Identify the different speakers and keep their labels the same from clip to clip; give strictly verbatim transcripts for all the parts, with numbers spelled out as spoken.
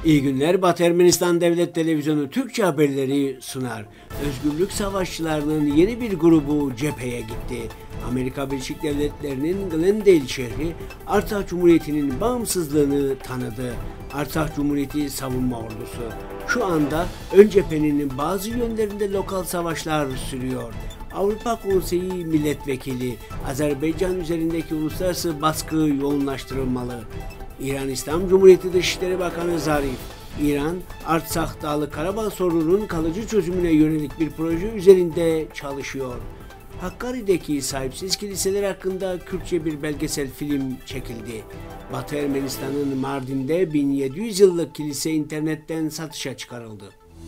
Speaker 1: İyi günler. Batı Ermenistan Devlet Televizyonu Türkçe haberleri sunar. Özgürlük savaşçılarının yeni bir grubu cepheye gitti. Amerika Birleşik Devletleri'nin Glendale şehri Artsakh Cumhuriyeti'nin bağımsızlığını tanıdı. Artsakh Cumhuriyeti Savunma Ordusu. Şu anda ön cephenin bazı yönlerinde lokal savaşlar sürüyor. Avrupa Konseyi Milletvekili Azerbaycan üzerindeki uluslararası baskı yoğunlaştırılmalı. İran İslam Cumhuriyeti Dışişleri Bakanı Zarif, İran, Artsakh Dağlık Karabağ sorununun kalıcı çözümüne yönelik bir proje üzerinde çalışıyor. Hakkari'deki sahipsiz kiliseler hakkında Kürtçe bir belgesel film çekildi. Batı Ermenistan'ın Mardin'de bin yedi yüz yıllık kilise internetten satışa çıkarıldı.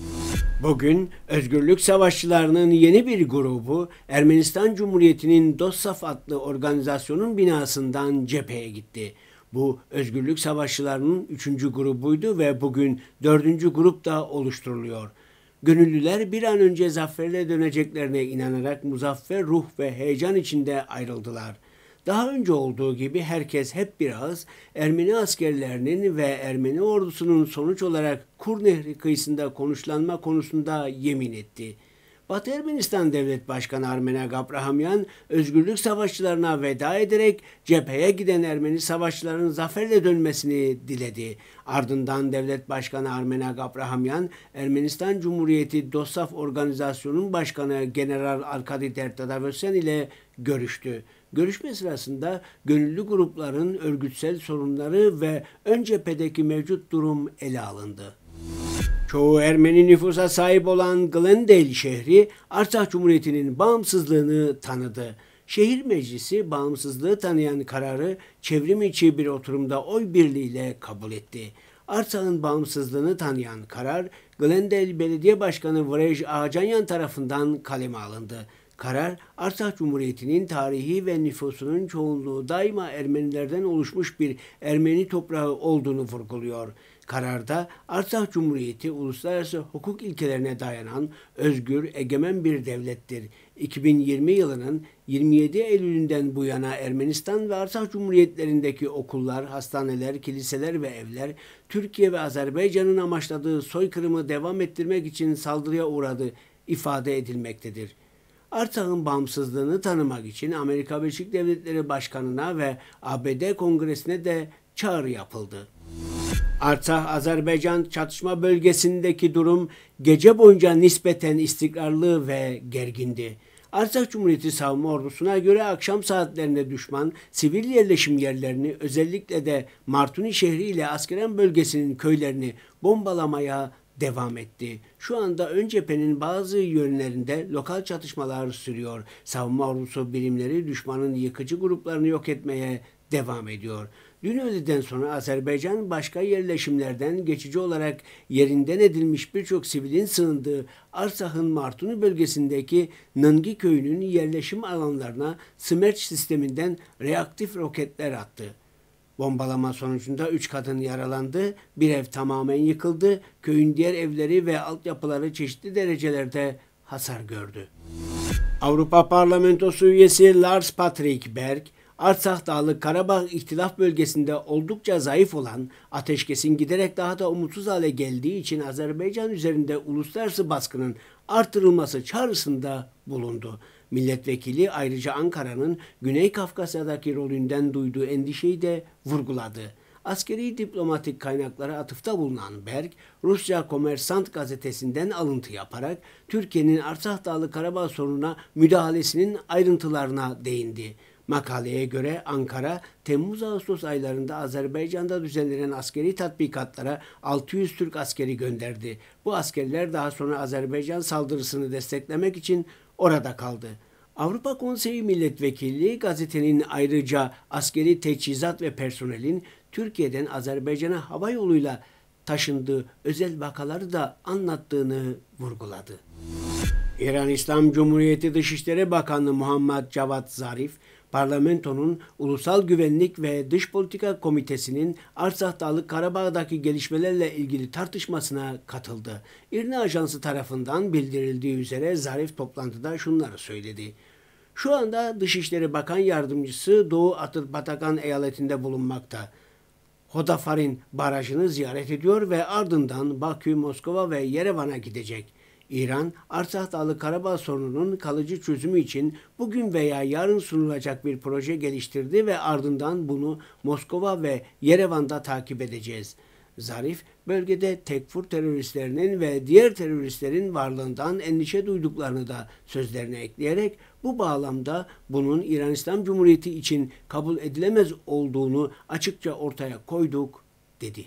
Speaker 1: Bugün özgürlük savaşçılarının yeni bir grubu Ermenistan Cumhuriyeti'nin DOSSAF adlı organizasyonun binasından cepheye gitti. Bu özgürlük savaşçılarının üçüncü grubuydu ve bugün dördüncü grup da oluşturuluyor. Gönüllüler bir an önce zaferle döneceklerine inanarak muzaffer ruh ve heyecan içinde ayrıldılar. Daha önce olduğu gibi herkes hep bir ağız Ermeni askerlerinin ve Ermeni ordusunun sonuç olarak Kur Nehri kıyısında konuşlanma konusunda yemin etti. Batı Ermenistan Devlet Başkanı Armenak Abrahamyan, özgürlük savaşçılarına veda ederek cepheye giden Ermeni savaşçıların zaferle dönmesini diledi. Ardından Devlet Başkanı Armenak Abrahamyan, Ermenistan Cumhuriyeti DOSSAF Organizasyonu'nun Başkanı General Arkadi Tertadavosyan ile görüştü. Görüşme sırasında gönüllü grupların örgütsel sorunları ve ön cephedeki mevcut durum ele alındı. Çoğu Ermeni nüfusa sahip olan Glendale şehri Artsakh Cumhuriyeti'nin bağımsızlığını tanıdı. Şehir Meclisi bağımsızlığı tanıyan kararı çevrim içi bir oturumda oy birliğiyle kabul etti. Artsakh'ın bağımsızlığını tanıyan karar Glendale Belediye Başkanı Vrej Ağacanyan tarafından kaleme alındı. Karar, Artsakh Cumhuriyeti'nin tarihi ve nüfusunun çoğunluğu daima Ermenilerden oluşmuş bir Ermeni toprağı olduğunu vurguluyor. Kararda Artsakh Cumhuriyeti uluslararası hukuk ilkelerine dayanan özgür, egemen bir devlettir. iki bin yirmi yılının yirmi yedi Eylül'ünden bu yana Ermenistan ve Artsakh Cumhuriyetlerindeki okullar, hastaneler, kiliseler ve evler Türkiye ve Azerbaycan'ın amaçladığı soykırımı devam ettirmek için saldırıya uğradı ifade edilmektedir. Artsakh'ın bağımsızlığını tanımak için Amerika Birleşik Devletleri Başkanı'na ve A B D Kongresi'ne de çağrı yapıldı. Artsakh-Azerbaycan çatışma bölgesindeki durum gece boyunca nispeten istikrarlı ve gergindi. Artsakh Cumhuriyeti Savunma Ordusu'na göre akşam saatlerinde düşman sivil yerleşim yerlerini, özellikle de Martuni şehri ile Askeren bölgesinin köylerini bombalamaya devam etti. Şu anda ön cephenin bazı yönlerinde lokal çatışmalar sürüyor. Savunma ordusu birimleri düşmanın yıkıcı gruplarını yok etmeye devam ediyor. Dün öğleden sonra Azerbaycan başka yerleşimlerden geçici olarak yerinden edilmiş birçok sivilin sığındığı Artsakh'ın Martuni bölgesindeki Nıngi köyünün yerleşim alanlarına Smerç sisteminden reaktif roketler attı. Bombalama sonucunda üç kadın yaralandı, bir ev tamamen yıkıldı, köyün diğer evleri ve altyapıları çeşitli derecelerde hasar gördü. Avrupa Parlamentosu üyesi Lars Patrick Berg, Artsakh Dağlık Karabağ ihtilaf bölgesinde oldukça zayıf olan, ateşkesin giderek daha da umutsuz hale geldiği için Azerbaycan üzerinde uluslararası baskının artırılması çağrısında bulundu. Milletvekili ayrıca Ankara'nın Güney Kafkasya'daki rolünden duyduğu endişeyi de vurguladı. Askeri diplomatik kaynaklara atıfta bulunan Berg, Rusya Kommersant gazetesinden alıntı yaparak Türkiye'nin Artsakh Dağlık Karabağ sorununa müdahalesinin ayrıntılarına değindi. Makaleye göre Ankara, Temmuz-Ağustos aylarında Azerbaycan'da düzenlenen askeri tatbikatlara altı yüz Türk askeri gönderdi. Bu askerler daha sonra Azerbaycan saldırısını desteklemek için orada kaldı. Avrupa Konseyi Milletvekili gazetenin ayrıca askeri teçhizat ve personelin Türkiye'den Azerbaycan'a hava yoluyla taşındığı özel vakaları da anlattığını vurguladı. İran İslam Cumhuriyeti Dışişleri Bakanı Muhammed Cavad Zarif, Parlamentonun Ulusal Güvenlik ve Dış Politika Komitesi'nin Artsakh Dağlık Karabağ'daki gelişmelerle ilgili tartışmasına katıldı. İRNA Ajansı tarafından bildirildiği üzere Zarif toplantıda şunları söyledi. Şu anda Dışişleri Bakan Yardımcısı Doğu Atırbatakan eyaletinde bulunmakta. Hodafarin barajını ziyaret ediyor ve ardından Bakü, Moskova ve Yerevan'a gidecek. İran, Artsakh Dağlı Karabağ sorununun kalıcı çözümü için bugün veya yarın sunulacak bir proje geliştirdi ve ardından bunu Moskova ve Yerevan'da takip edeceğiz. Zarif, bölgede tekfur teröristlerinin ve diğer teröristlerin varlığından endişe duyduklarını da sözlerine ekleyerek bu bağlamda bunun İran İslam Cumhuriyeti için kabul edilemez olduğunu açıkça ortaya koyduk, dedi.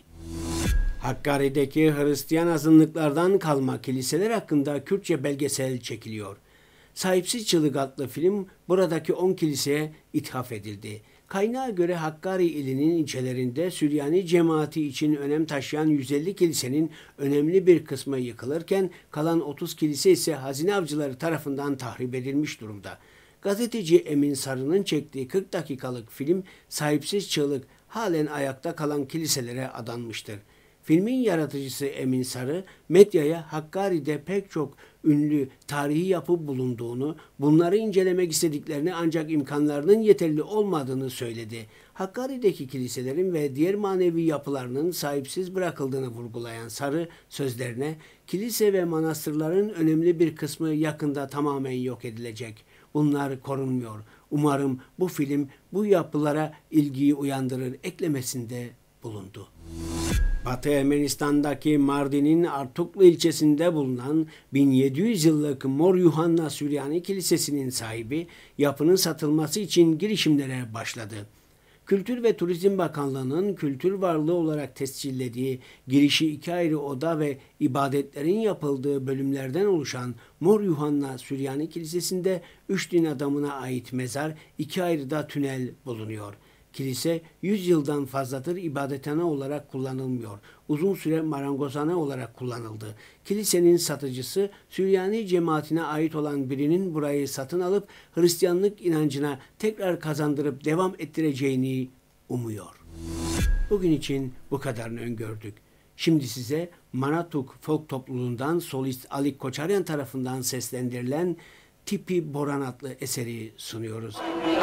Speaker 1: Hakkari'deki Hristiyan azınlıklardan kalma kiliseler hakkında Kürtçe belgesel çekiliyor. Sahipsiz Çığlık adlı film buradaki on kiliseye ithaf edildi. Kaynağa göre Hakkari ilinin ilçelerinde Süryani cemaati için önem taşıyan yüz elli kilisenin önemli bir kısmı yıkılırken kalan otuz kilise ise hazine avcıları tarafından tahrip edilmiş durumda. Gazeteci Emin Sarı'nın çektiği kırk dakikalık film Sahipsiz Çığlık halen ayakta kalan kiliselere adanmıştır. Filmin yaratıcısı Emin Sarı, medyaya Hakkari'de pek çok ünlü tarihi yapı bulunduğunu, bunları incelemek istediklerini ancak imkanlarının yeterli olmadığını söyledi. Hakkari'deki kiliselerin ve diğer manevi yapılarının sahipsiz bırakıldığını vurgulayan Sarı sözlerine, kilise ve manastırların önemli bir kısmı yakında tamamen yok edilecek. Bunlar korunmuyor. Umarım bu film bu yapılara ilgiyi uyandırır eklemesinde bulundu. Batı Ermenistan'daki Mardin'in Artuklu ilçesinde bulunan bin yedi yüz yıllık Mor Yuhanna Süryani Kilisesi'nin sahibi yapının satılması için girişimlere başladı. Kültür ve Turizm Bakanlığı'nın kültür varlığı olarak tescillediği girişi iki ayrı oda ve ibadetlerin yapıldığı bölümlerden oluşan Mor Yuhanna Süryani Kilisesi'nde üç din adamına ait mezar, iki ayrı da tünel bulunuyor. Kilise yüz yıldan fazladır ibadethane olarak kullanılmıyor. Uzun süre marangozhane olarak kullanıldı. Kilisenin satıcısı Süryani cemaatine ait olan birinin burayı satın alıp Hristiyanlık inancına tekrar kazandırıp devam ettireceğini umuyor. Bugün için bu kadarını öngördük. Şimdi size Manatuk folk topluluğundan solist Ali Koçaryan tarafından seslendirilen Tipi Boran adlı eseri sunuyoruz.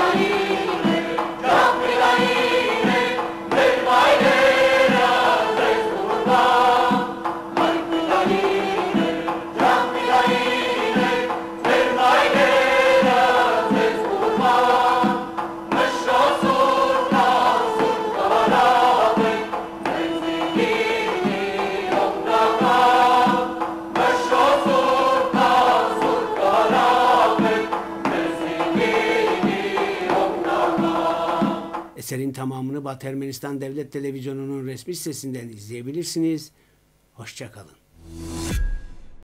Speaker 1: Eserin tamamını Batı Ermenistan Devlet Televizyonu'nun resmi sitesinden izleyebilirsiniz. Hoşça kalın.